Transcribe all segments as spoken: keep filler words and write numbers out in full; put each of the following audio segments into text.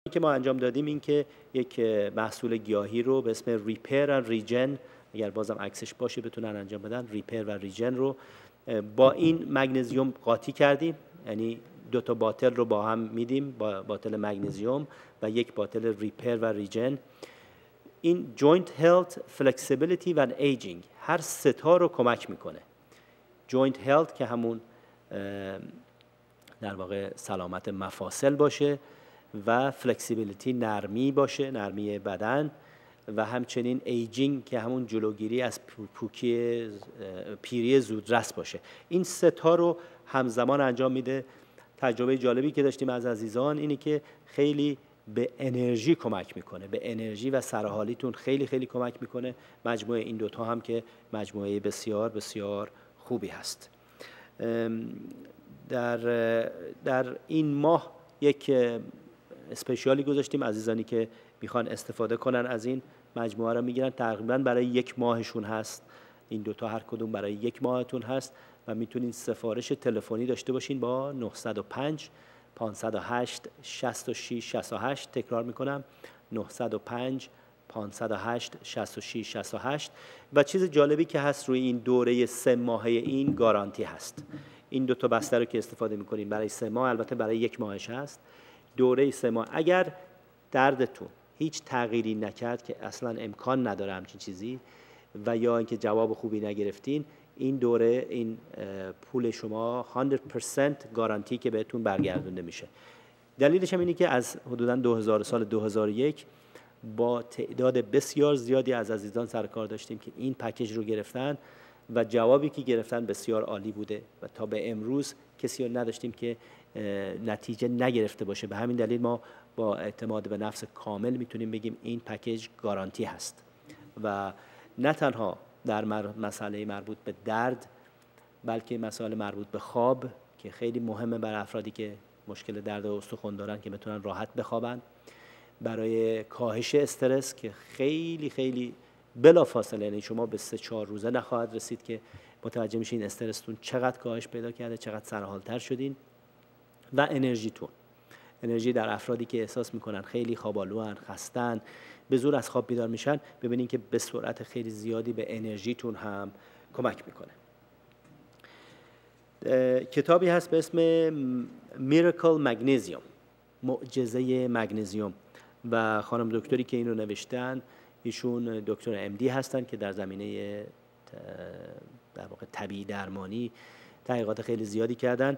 که ما انجام دادیم این که یک محصول گیاهی رو به اسم ریپیر و ریجن، اگر بازم عکسش باشه بتونن انجام بدن، ریپیر و ریجن رو با این مگنزیوم قاطی کردیم، یعنی دو تا باتل رو با هم میدیم، با باتل مگنزیوم و یک باتل ریپیر و ریجن. این جوینت هلت، فلکسیبیلیتی و ایجینگ هر سه تا رو کمک میکنه. جوینت هلت که همون در واقع سلامت مفاصل باشه و فلکسیبیلیتی نرمی باشه، نرمی بدن، و همچنین ایجینگ که همون جلوگیری از پوکی پیری زودرس باشه. این سه تا رو همزمان انجام میده. تجربه جالبی که داشتیم از عزیزان اینی که خیلی به انرژی کمک میکنه، به انرژی و سرحالیتون خیلی خیلی کمک میکنه. مجموعه این دوتا هم که مجموعه بسیار بسیار خوبی هست. در در این ماه یک اسپشیالی گذاشتیم، عزیزانی که میخوان استفاده کنن از این مجموعه رو میگیرن، تقریبا برای یک ماهشون هست. این دوتا هر کدوم برای یک ماهتون هست و میتونین سفارش تلفنی داشته باشین با نه صفر پنج پانصد و هشت شصت و شش شصت و هشت. تکرار میکنم نه صفر پنج پانصد و هشت شصت و شش شصت و هشت. و چیز جالبی که هست روی این دوره سه ماهه این گارانتی هست. این دو تا بسته رو که استفاده میکنین برای سه ماه، البته برای یک ماهش هست. دوره سه ماه اگر دردتون هیچ تغییری نکرد که اصلا امکان نداره همچین چیزی، و یا اینکه جواب خوبی نگرفتین، این دوره این پول شما صد درصد گارانتی که بهتون برگردونده میشه. دلیلش هم اینه که از حدوداً دو هزار سال دو هزار و یک با تعداد بسیار زیادی از عزیزان سر کار داشتیم که این پکیج رو گرفتن و جوابی که گرفتن بسیار عالی بوده و تا به امروز کسی رو نداشتیم که نتیجه نگرفته باشه. به همین دلیل ما با اعتماد به نفس کامل میتونیم بگیم این پکیج گارانتی هست و نه تنها در مسئله مربوط به درد، بلکه مسائل مربوط به خواب که خیلی مهمه برای افرادی که مشکل درد استخوان دارن که بتونن راحت بخوابن، برای کاهش استرس که خیلی خیلی بلافاصله، یعنی شما به سه چهار روزه نخواهد رسید که متوجه میشین استرستون چقدر کاهش پیدا کرده، چقدر سرحالتر شدین. و انرژیتون، انرژی در افرادی که احساس میکنن خیلی خوابالوان، خستن، به زور از خواب بیدار میشن، ببینین که به سرعت خیلی زیادی به انرژیتون هم کمک میکنه. کتابی هست به اسم میراکل مگنیزیوم، معجزه مگنیزیوم، و خانم دکتری که این رو نوشتن ایشون دکتر ام دی هستن که در زمینه در واقع طبیعی درمانی تحقیقات خیلی زیادی کردن.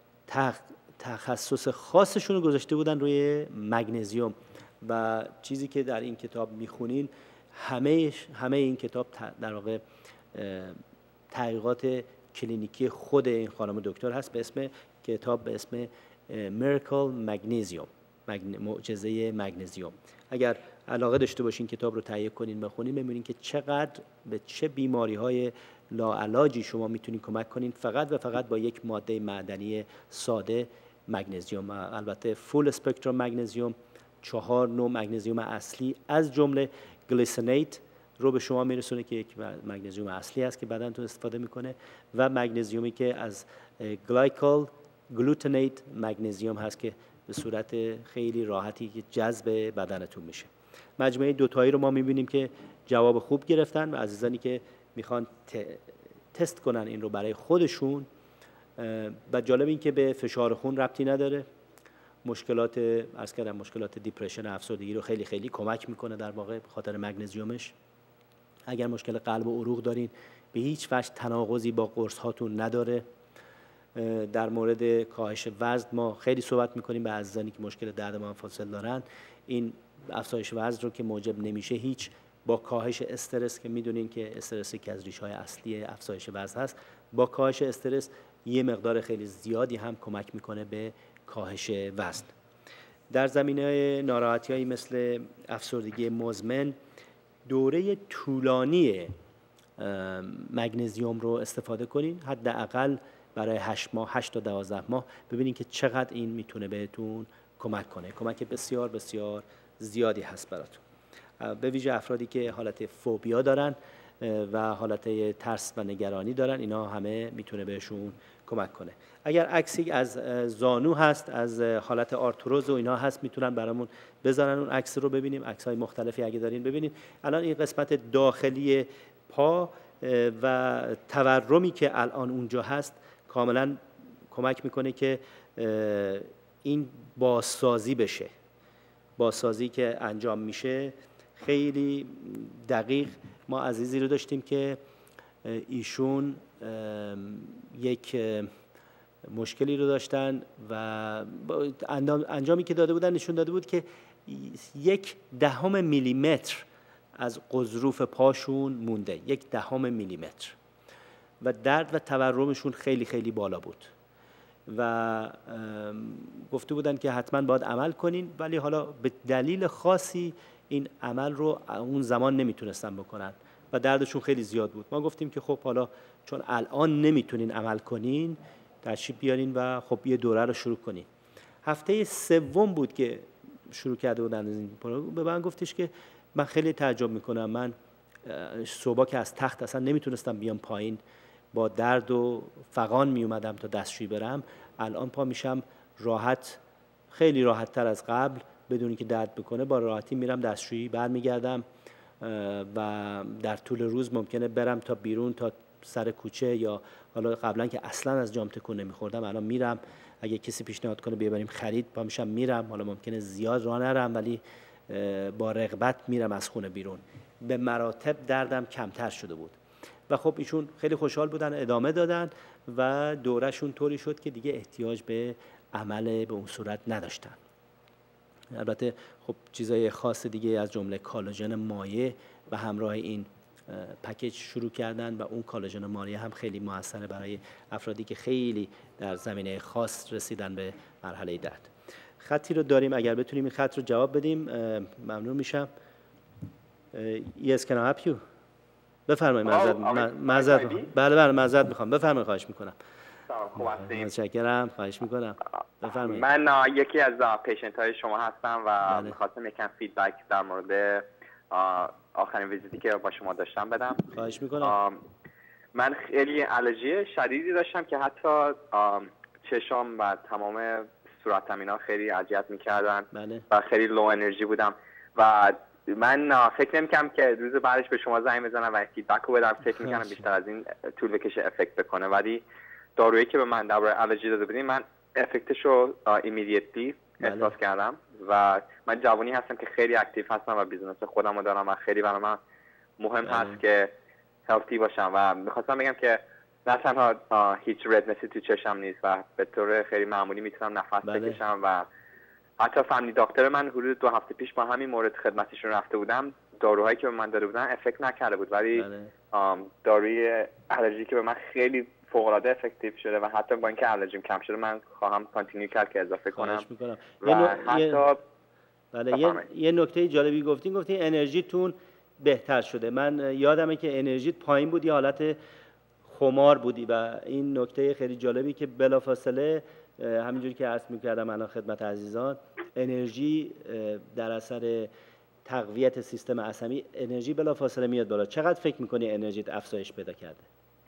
تخصص خاصشون رو گذاشته بودن روی مگنیزیوم و چیزی که در این کتاب میخونین همه همه این کتاب در واقع تحقیقات کلینیکی خود این خانم دکتر هست. به اسم کتاب به اسم میراکل مگنیزیوم، معجزه مگنیزیوم. اگر علاقه داشته باشین کتاب رو تهیه کنین بخونین، ببینین که چقدر به چه بیماری‌های لاعلاجی شما میتونین کمک کنین فقط و فقط با یک ماده معدنی ساده، مگنیزیوم. البته فول اسپکتروم مگنیزیوم، چهار نوع مگنیزیوم اصلی از جمله گلیسینیت رو به شما میرسونه که یک مگنیزیوم اصلی است که بدنتون استفاده میکنه، و مگنیزیومی که از گلایکول گلوتنیت مگنیزیوم هست که به صورت خیلی راحتی که جذب بدنتون میشه. مجموعه دوتایی رو ما میبینیم که جواب خوب گرفتن و عزیزانی که میخوان تست کنن این رو برای خودشون، و جالب این که به فشار خون ربطی نداره. مشکلات عرض کردم مشکلات دیپرشن، افسردگی رو خیلی خیلی کمک میکنه در واقع به خاطر مگنیزیومش. اگر مشکل قلب و عروق دارین به هیچ وجه تناقضی با قرص هاتون نداره. در مورد کاهش وزن ما خیلی صحبت میکنیم به عزیزانی که مشکل درد مفاصل دارن. این افزایش وزن رو که موجب نمیشه هیچ، با کاهش استرس که میدونین که استرس که از ریشه‌های اصلی افزایش وزن هست، با کاهش استرس یه مقدار خیلی زیادی هم کمک میکنه به کاهش وزن. در زمینه ناراحتی‌هایی مثل افسردگی مزمن، دوره طولانی مگنیزیوم رو استفاده کنین، حداقل برای هشت ماه، هشت تا دوازده ماه، ببینین که چقدر این میتونه بهتون کمک کنه. کمک بسیار بسیار زیادی هست براتون. به ویژه افرادی که حالت فوبیا دارن و حالت ترس و نگرانی دارن، اینا همه میتونه بهشون کمک کنه. اگر عکسی از زانو هست، از حالت آرتروز و اینا هست، میتونن برامون بذارن اون عکس رو ببینیم، عکس‌های مختلفی اگه دارین ببینید. الان این قسمت داخلی پا و تورمی که الان اونجا هست کاملا کمک میکنه که این بازسازی بشه. بازسازی که انجام میشه خیلی دقیق. ما عزیزی رو داشتیم که ایشون یک مشکلی رو داشتن و انجامی که داده بودن نشون داده بود که یک دهم میلیمتر از غضروف پاشون مونده، یک دهم میلیمتر، و درد و تورمشون خیلی خیلی بالا بود و گفته بودن که حتما باید عمل کنین، ولی حالا به دلیل خاصی این عمل رو اون زمان نمیتونستن بکنن و دردشون خیلی زیاد بود. ما گفتیم که خب حالا چون الان نمیتونین عمل کنین، تشریف بیارین و خب یه دوره رو شروع کنین. هفته سوم بود که شروع کرده بودن این پروگرام. به من گفتش که من خیلی تعجب میکنم، من صبح که از تخت اصلا نمیتونستم بیام پایین، با درد و فغان می اومدم تا دستشویی برم، الان پا میشم راحت، خیلی راحت تر از قبل، بدون که درد بکنه با راحتی میرم دستشویی، برمیگردم و در طول روز ممکنه برم تا بیرون، تا سر کوچه، یا حالا قبلا که اصلا از جام تکون نمیخوردم الان میرم، اگه کسی پیشنهاد کنه بیا بریم خرید پا میشم میرم، حالا ممکنه زیاد راه نرم ولی با رغبت میرم از خونه بیرون. به مراتب دردم کمتر شده بود و خب ایشون خیلی خوشحال بودن، ادامه دادن و دورهشون طوری شد که دیگه احتیاج به عمل به اون صورت نداشتن. البته خب چیزای خاص دیگه از جمله کالاژن مایع و همراه این پکیج شروع کردن و اون کالاژن مایع هم خیلی موثره برای افرادی که خیلی در زمینه خاص رسیدن به مرحله درد. خطی رو داریم، اگر بتونیم این خط رو جواب بدیم ممنون میشم. Yes, can I help you؟ بفرمایید. معذرت معذرت بله بله معذرت میخوام، بفرمایید. خواهش میکنم. متشکرم، خواهش میکنم. بفرمایید. من یکی از پیشنت های شما هستم و میخواستم یکم فیدبک در مورد آخرین ویزیتی که با شما داشتم بدم. خواهش میکنم. من خیلی آلرژی شدیدی داشتم که حتی چشام و تمام صورتم اینا خیلی اذیت میکردن. بله. و خیلی لو انرژی بودم و من فکر نمی‌کردم که روز بعدش به شما زنگ بزنم و فیدبک رو بدم. فکر می‌کردم بیشتر از این طول بکشه افکت بکنه، ولی دارویی که به من درباره آلرژی داده بودین من افکتش رو ایمیدیتلی احساس کردم و من جوانی هستم که خیلی اکتیو هستم و بیزنس خودم رو دارم و خیلی برای من مهم بله. هست که هلتی باشم و می‌خواستم بگم که نه تنها هیچ ردنسی تو چشم نیست و به طور خیلی معمولی میتونم نفس بله. بکشم و حتی فامیلی دکتر من حدود دو هفته پیش با همین مورد خدمتشون رفته بودم، داروهایی که به من داده بودن افکت نکرده بود، ولی بله. داروی آلرژی که به من خیلی فوق العاده افکتیو شده و حتی با اینکه آلرژیم کم شده من خواهم کانتینیو کرد که اضافه کنم. و حتی بله یه, یه نکته جالبی گفتین، گفتین انرژیتون بهتر شده. من یادمه که انرژیت پایین بود، یه حالت خمار بودی و این نکته خیلی جالبی که بلافاصله همینجوری که عرض می‌کردم الان خدمت عزیزان، انرژی در اثر تقویت سیستم عصبی انرژی بلافاصله میاد بالا. چقدر فکر می‌کنی انرژیت افزایش پیدا کرده؟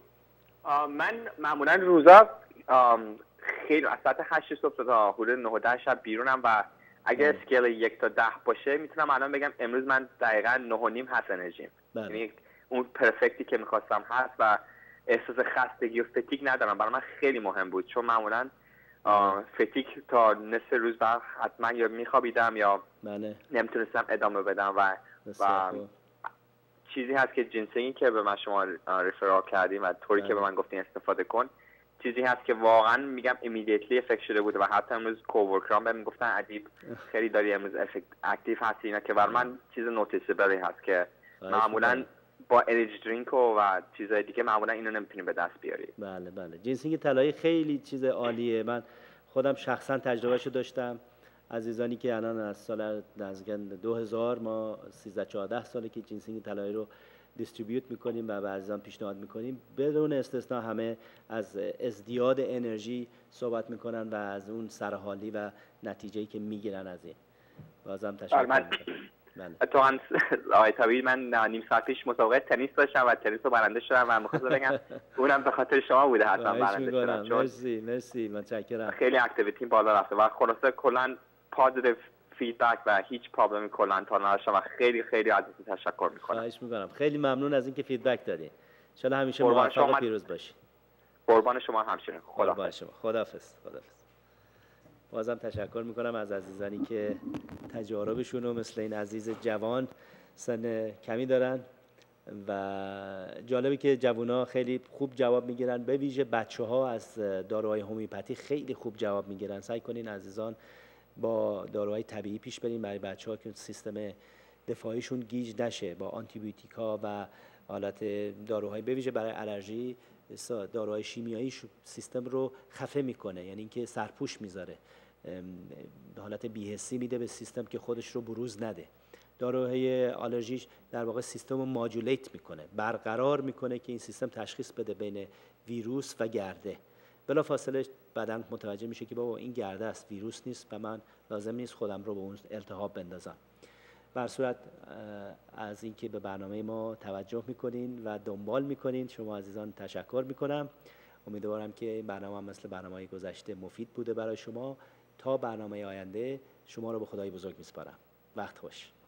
من معمولا روزا خیلی از ساعت هشت صبح تا حدود نه و ده شب بیرونم و اگه اسکیل یک تا ده باشه میتونم الان بگم امروز من دقیقاً نه و نیم هست انرژیم. یعنی اون پرفکتی که می‌خواستم هست و احساس خستگی و فتیگ ندارم. برای من خیلی مهم بود چون معمولاً فتیگ تا نصف روز بعد حتما یا میخوابیدم یا بله. نمیتونستم ادامه بدم و, و چیزی هست که جنسینگی که به من شما رفرال کردیم و طوری بله. که به من گفتین استفاده کن، چیزی هست که واقعا میگم ایمیدیتلی افکت شده بود و حتی امروز کوورکرام بهم گفتن ادیب خیلی داری امروز افکت اکتیو هستی، اینا که برای من چیز نوتیسبلی هست که معمولا با انرژی درینک و چیزای دیگه معمولا اینو نمیتونی به دست بیاری. بله بله جنسینگ طلایی خیلی چیز عالیه. من خودم شخصا تجربهشو داشتم. عزیزانی که الان از سال نزدیک دو هزار ما سیزده چهارده ساله که جنسینگ طلایی رو دیستریبیوت میکنیم و به عزیزان پیشنهاد میکنیم، بدون استثنا همه از ازدیاد انرژی صحبت میکنن و از اون سرحالی و نتیجه‌ای که میگیرن از این. بازم تشکر میکنم. اتفاقا آقای طبیبی من نیم ساعت پیش مسابقه تنیس داشتم و تنیس رو برنده شدم و می‌خواستم بگم اونم به خاطر شما بوده حتما برنده شدم. مرسی مرسی متشکرم. خیلی اکتیویتی بالا رفته و خلاصه کلا پوزیتیو فیدبک و هیچ پرابلمی کلا تا نداشتم و خیلی خیلی ازتون تشکر میکنم. خواهش میکنم. خیلی ممنون از اینکه فیدبک دادین. ان شاء الله همیشه موفق و پیروز باشید. قربان شما همچنین. خدا شما. خداحافظ. خداحافظ. بازم تشکر میکنم از عزیزانی که تجاربشون رو مثل این عزیز جوان سن کمی دارن و جالبه که جوونا خیلی خوب جواب میگیرن، به ویژه بچه‌ها از داروهای هومیوپاتی خیلی خوب جواب میگیرن. سعی کنین عزیزان با داروهای طبیعی پیش برین برای بچه‌ها که سیستم دفاعیشون گیج نشه. با آنتی بیوتیکا و حالت داروهای به ویژه برای آلرژی داروهای شیمیایی سیستم رو خفه میکنه، یعنی اینکه سرپوش میذاره، حالت بی‌حسی میده به سیستم که خودش رو بروز نده. داروهای آلرژیش در واقع سیستم رو ماجولیت میکنه، برقرار میکنه که این سیستم تشخیص بده بین ویروس و گرده. بلافاصله بدن متوجه میشه که بابا این گرده است، ویروس نیست و من لازم نیست خودم رو به اون التهاب بندازم. بر صورت از اینکه به برنامه ما توجه میکنین و دنبال میکنین شما عزیزان تشکر میکنم. امیدوارم که این برنامه هم مثل برنامه‌های گذشته مفید بوده برای شما. تا برنامه آینده شما رو به خدای بزرگ میسپارم. وقت خوش.